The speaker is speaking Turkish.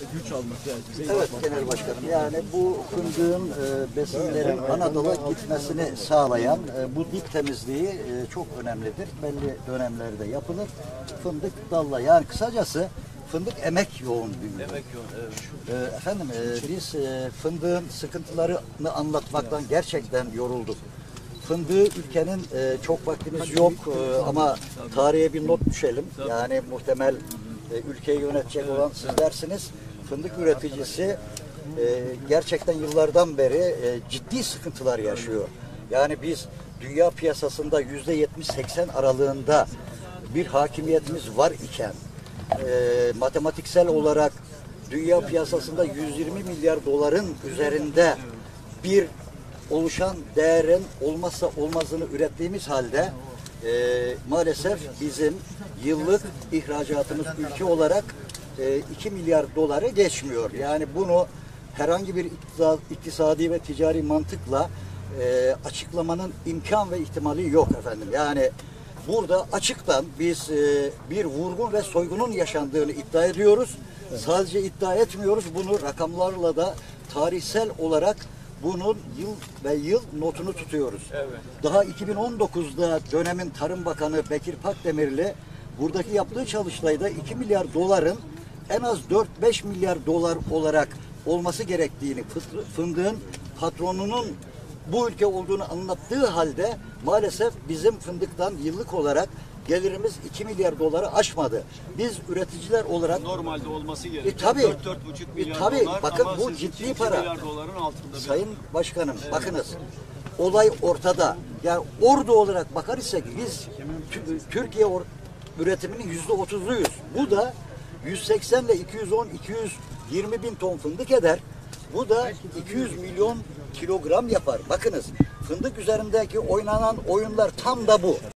güç alması herkese. Evet Genel Başkanım, yani bu fındığın besinlerin Anadolu'ya gitmesini sağlayan bu dip temizliği çok önemlidir. Belli dönemlerde yapılır. Fındık dalla, yani kısacası fındık emek yoğun bir ürün. Emek yoğun, evet. Efendim biz fındığın sıkıntılarını anlatmaktan gerçekten yorulduk. Fındığı ülkenin çok vaktimiz yok ama tarihe bir not düşelim. Yani muhtemel ülkeyi yönetecek olan sizlersiniz. Fındık üreticisi gerçekten yıllardan beri ciddi sıkıntılar yaşıyor. Yani biz dünya piyasasında %70-80 aralığında bir hakimiyetimiz var iken matematiksel olarak dünya piyasasında 120 milyar doların üzerinde bir oluşan değerin olmazsa olmazını ürettiğimiz halde maalesef bizim yıllık ihracatımız ülke olarak 2 milyar doları geçmiyor. Yani bunu herhangi bir iktisadi ve ticari mantıkla açıklamanın imkan ve ihtimali yok efendim. Yani burada açıktan biz bir vurgun ve soygunun yaşandığını iddia ediyoruz. Sadece iddia etmiyoruz, bunu rakamlarla da tarihsel olarak bunun yıl ve yıl notunu tutuyoruz. Evet. Daha 2019'da dönemin Tarım Bakanı Bekir Pakdemirli buradaki yaptığı çalıştayda 2 milyar doların en az 4-5 milyar dolar olarak olması gerektiğini, fındığın patronunun bu ülke olduğunu anlattığı halde maalesef bizim fındıktan yıllık olarak gelirimiz 2 milyar doları aşmadı. Biz üreticiler olarak normalde olması gerekiyor. Tabii. 4-4,5 milyar dolar. Bakın ama bu siz ciddi 2 para. milyar doların altında. Sayın Başkanım, bakınız. Olay ortada. Yani ordu olarak bakar isek biz Türkiye üretiminin %30'luyuz. Bu da 180 ile 210-220 bin ton fındık eder. Bu da 200 milyon kilogram yapar. Bakınız, fındık üzerindeki oynanan oyunlar tam da bu.